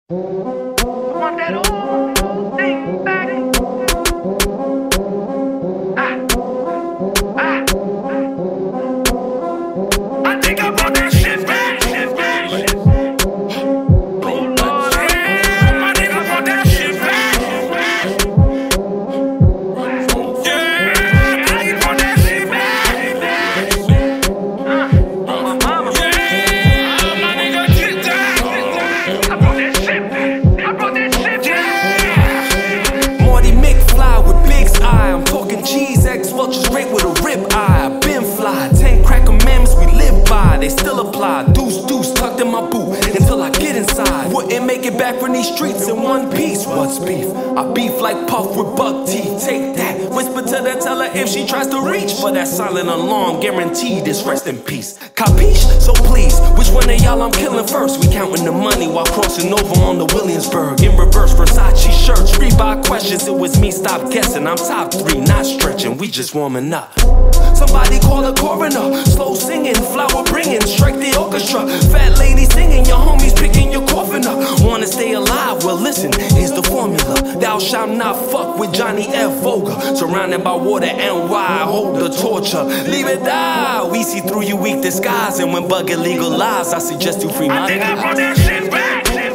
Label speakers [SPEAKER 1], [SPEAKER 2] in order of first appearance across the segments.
[SPEAKER 1] Want that old thing back? I think I brought that shit back. Oh Lord, I think I brought that shit back. Yeah, I brought that shit back. My mama. Yeah, my nigga, get down. I brought that shit back. I brought that shit back.
[SPEAKER 2] Marty McFly with Big's eye. I'm talking cheese, X Welch's straight with a rib eye. I been fly, 10 crack commandments we live by. They still apply, deuce tucked in my boot until I get inside. Wouldn't make it back from these streets in one piece. What's beef? I beef like Puff with buck teeth. Take that, whisper to the teller if she tries to reach for that silent alarm, guaranteed it's rest in peace. Capiche? So please, which one of y'all I'm killing first? We counting the money while crossing over on the Williamsburg. In reverse, Versace shirts, Reebok questions. It was me, stop guessing. I'm top 3, not stretching, we just warming up. Somebody call a coroner, slow singing, flower bringing, strike the orchestra. Fat lady singing, your homies picking your coffin up. Wanna stay alive? Well listen, here's the formula. Thou shalt not fuck with Johnny F. Voga. Surrounded by water and why hold the torture. Leave it die. We see through your weak disguise, and when bug illegal lies, I suggest you free my
[SPEAKER 1] I think I brought that shit back.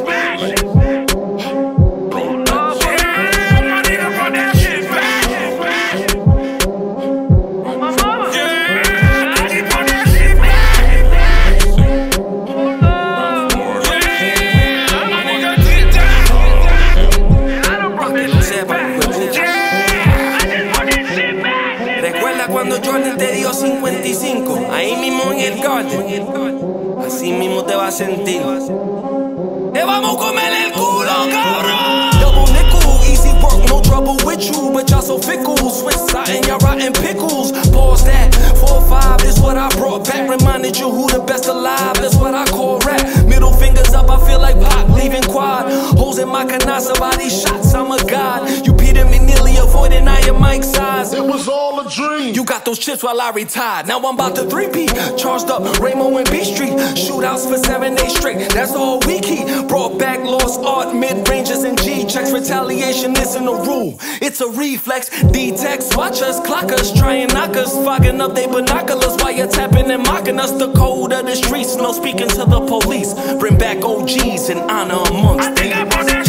[SPEAKER 2] Cuando Jordan te dio 55, ahí mismo en el garden, así mismo te vas a sentir. Te vamos a comer el culo, cabrón. Double nickel, easy work, no trouble with you, but y'all so fickle. Swiss side and y'all rotten pickles. Pause that, 4-5 is what I brought back. Reminded you who the best alive, that's what I call rap. Middle fingers up, I feel like Pac leaving quad. Holes in my canasta by these shots, I'm a god. You Peter McNeely avoiding Iron Mike size.
[SPEAKER 3] It was all a dream.
[SPEAKER 2] You got those chips while I retired. Now I'm about to 3P. Charged up Raymond and B Street. Shootouts for 7 days straight. That's all we keep. Brought back lost art, mid-ranges and G-checks. Retaliation isn't a rule, it's a reflex. D-text, watch us, clock us, try and knock us. Fogging up they binoculars while you're tapping and mocking us. The code of the streets, no speaking to the police. Bring back OGs and honor amongst
[SPEAKER 1] I think I brought that